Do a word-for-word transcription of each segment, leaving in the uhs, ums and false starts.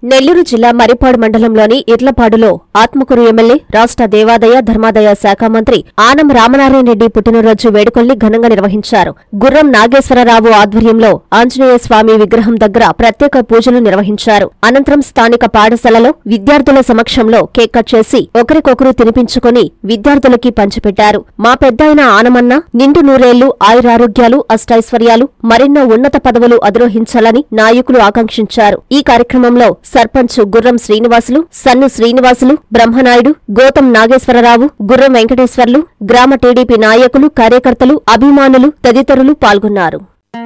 నెల్లూరు జిల్లా మరిపాడు మండలంలోని ఇర్లపాడులో ఆత్మకూరు ఎమ్మెల్యే రాష్ట్ర దేవాదాయ ధర్మాదాయ శాఖ మంత్రి ఆనం రామనారాయణ రెడ్డి పుట్టినరోజు వేడుకల్ని ఘనంగా నిర్వహించారు. గుర్రం నాగేశ్వరరావు ఆధ్వర్యంలో ఆంజనేయ స్వామి విగ్రహం దగ్గర ప్రత్యేక పూజలు నిర్వహించారు. అనంతరం స్థానిక పాఠశాలలో విద్యార్థుల సమక్షంలో కేక్ కట్ చేసి ఒకరికొకరు తినిపించుకుని విద్యార్థులకి పంచిపెట్టారు. మా పెద్దాయన ఆనమన్న నిండు నూరేళ్లు ఆయురారోగ్యాలు అష్టైశ్వర్యాలు మరెన్నో ఉన్నత పదవులు అధిరోహించాలని నాయకులు ఆకాంక్షించారు. ఈ కార్యక్రమంలో సర్పంచ్ గుర్రం శ్రీనివాసులు, సన్ను శ్రీనివాసులు, బ్రహ్మనాయుడు, గోతం నాగేశ్వరరావు, గుర్రం వెంకటేశ్వర్లు, గ్రామ టీడీపీ నాయకులు, కార్యకర్తలు, అభిమానులు తదితరులు పాల్గొన్నారు.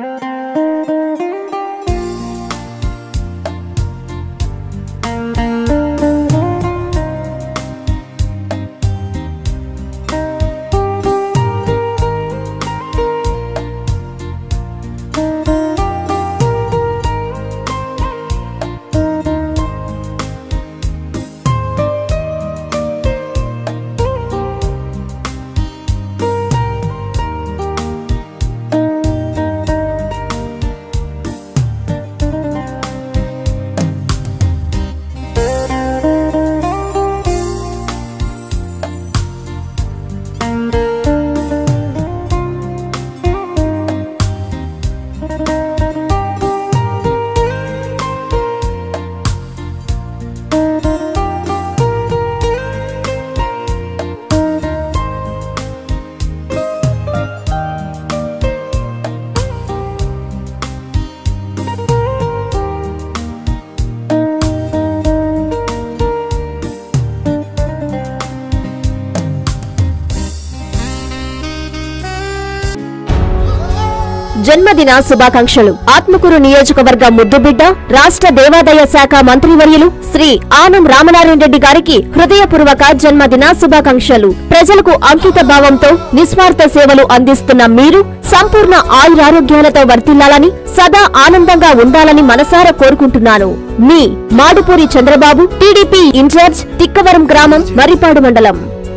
జన్మదిన శుభాకాంక్షలు. ఆత్మకూరు నియోజకవర్గ ముద్దుబిడ్డ రాష్ట్ర దేవాదాయ శాఖ మంత్రివర్యులు శ్రీ ఆనం రామనారాయణ రెడ్డి గారికి హృదయపూర్వక జన్మదిన శుభాకాంక్షలు. ప్రజలకు అంకిత భావంతో నిస్వార్థ సేవలు అందిస్తున్న మీరు సంపూర్ణ ఆయురారోగ్యాలతో వర్ధిల్లాలని, సదా ఆనందంగా ఉండాలని మనసారా కోరుకుంటున్నాను. మీ మాడుపూరి చంద్రబాబు, టీడీపీ ఇన్ఛార్జ్, తిక్కవరం గ్రామం, మరిపాడు మండలం.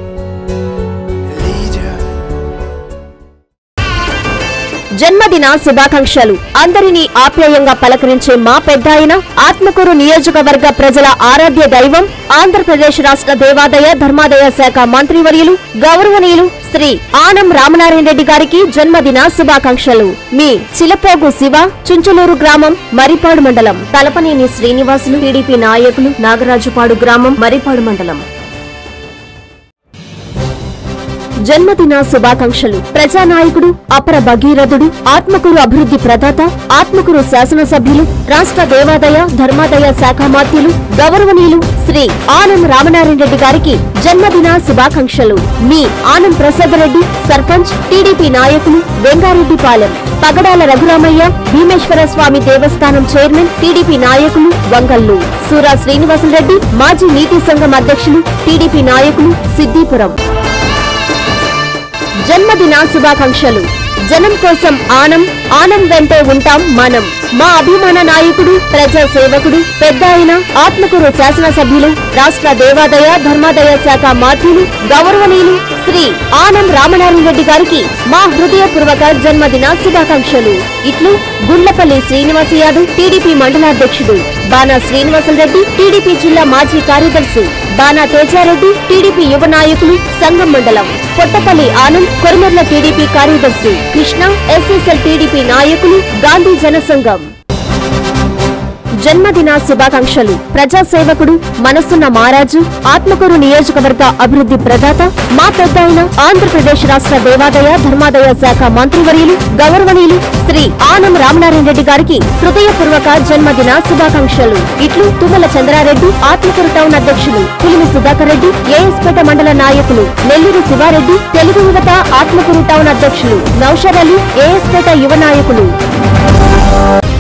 జన్మదిన శుభాకాంక్షలు. అందరినీ ఆప్యాయంగా పలకరించే మా పెద్దాయన, ఆత్మకూరు నియోజకవర్గ ప్రజల ఆరాధ్య దైవం, ఆంధ్రప్రదేశ్ రాష్ట్ర దేవాదాయ ధర్మాదాయ శాఖ మంత్రివర్యులు గౌరవనీయులు శ్రీ ఆనం రామనారాయణ రెడ్డి గారికి జన్మదిన శుభాకాంక్షలు. మీ చిలపోగు శివ, చుంచులూరు గ్రామం, మరిపాడు మండలం. తలపనేని శ్రీనివాసులు, టీడీపీ నాయకులు, నాగరాజుపాడు గ్రామం, మరిపాడు మండలం. జన్మదిన శుభాకాంక్షలు. ప్రజానాయకుడు, అపర భగీరథుడు, ఆత్మకూరు అభివృద్ధి ప్రదాత, ఆత్మకూరు శాసనసభ్యులు, రాష్ట్ర దేవాదాయ ధర్మాదాయ శాఖ మంత్రులు గౌరవనీయులు శ్రీ ఆనం రామనారాయణ రెడ్డి గారికి జన్మదిన శుభాకాంక్షలు. మీ ఆనం ప్రసాద్ రెడ్డి, సర్పంచ్, టీడీపీ నాయకులు, వెంగారెడ్డిపాలెం. పగడాల రఘురామయ్య, భీమేశ్వర స్వామి దేవస్థానం చైర్మన్, టీడీపీ నాయకులు, వంగల్లు. సూరా శ్రీనివాసులరెడ్డి, మాజీ నీతి సంఘం అధ్యక్షులు, టీడీపీ నాయకులు, సిద్దిపురం. జన్మదిన శుభాకాంక్షలు. జనం కోసం ఆనం, ఆనం వెంటే ఉంటాం మనం. మా అభిమాన నాయకుడు, ప్రజా సేవకుడు, పెద్దాయన, ఆత్మకూరు శాసనసభ్యులు, రాష్ట్ర దేవాదాయ ధర్మాదాయ శాఖ మంత్రులు గౌరవనీయులు శ్రీ ఆనం రామనారాయణ రెడ్డి గారికి మా హృదయపూర్వక జన్మదిన శుభాకాంక్షలు. ఇట్లు గుండ్లపల్లి శ్రీనివాస యాదవ్, టీడీపీ మండలాధ్యక్షుడు, బాణా శ్రీనివాసులరెడ్డి, టీడీపీ జిల్లా మాజీ కార్యదర్శి, బాణా తేజారెడ్డి, టీడీపీ యువ నాయకులు, సంఘం మండలం. పొట్టపల్లి ఆనంద్, కొరమర్ల టీడీపీ కార్యదర్శి, కృష్ణ, ఎస్ఎస్ఎల్ టీడీపీ నాయకులు, గాంధీ జనసంఘం. జన్మదిన శుభాకాంక్షలు. ప్రజాసేవకుడు, మనసున్న మహారాజు, ఆత్మకూరు నియోజకవర్గ అభివృద్ధి ప్రదాత, మా పెద్దాయన, ఆంధ్రప్రదేశ్ రాష్ట్ర దేవాదాయ ధర్మాదాయ శాఖ మంత్రివర్యులు గౌరవనీయులు శ్రీ ఆనం రామనారాయణ రెడ్డి గారికి హృదయపూర్వక జన్మదిన శుభాకాంక్షలు. ఇట్లు తుమ్మల చంద్రారెడ్డి, ఆత్మకూరు టౌన్ అధ్యక్షులు, పులిమి సుధాకర్ రెడ్డి, ఏఎస్పేట మండల నాయకులు, నెల్లూరు శివారెడ్డి, తెలుగు యువత ఆత్మకూరు టౌన్ అధ్యక్షులు, నౌషర్ అలీ, ఏఎస్పేట యువ నాయకులు.